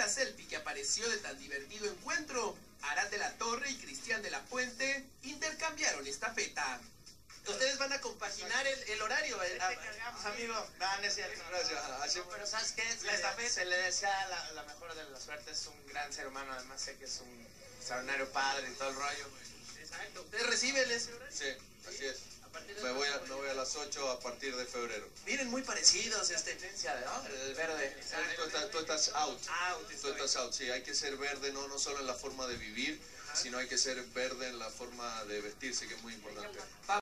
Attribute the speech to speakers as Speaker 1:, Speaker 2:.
Speaker 1: la selfie que apareció de tan divertido encuentro, Arad de la Torre y Cristian de la Puente intercambiaron estafeta. Ustedes van a compaginar el horario.
Speaker 2: Te cargamos, amigo. No, no es cierto.
Speaker 3: Gracias.
Speaker 2: No, pero ¿sabes qué?
Speaker 1: La estafeta.
Speaker 2: Se le desea la mejor de la suerte. Es un gran ser humano. Además sé que es un extraordinario padre y todo el rollo.
Speaker 1: Exacto. ¿Ustedes reciben ese horario?
Speaker 3: Sí, así es.
Speaker 1: A partir de
Speaker 3: Me voy a las 8 a partir de febrero.
Speaker 1: Miren, muy parecidos,
Speaker 2: ¿No? El verde.
Speaker 3: Tú estás out. Tú
Speaker 1: estoy.
Speaker 3: estás out, sí. Hay que ser verde, no solo en la forma de vivir, sino hay que ser verde en la forma de vestirse, que es muy importante.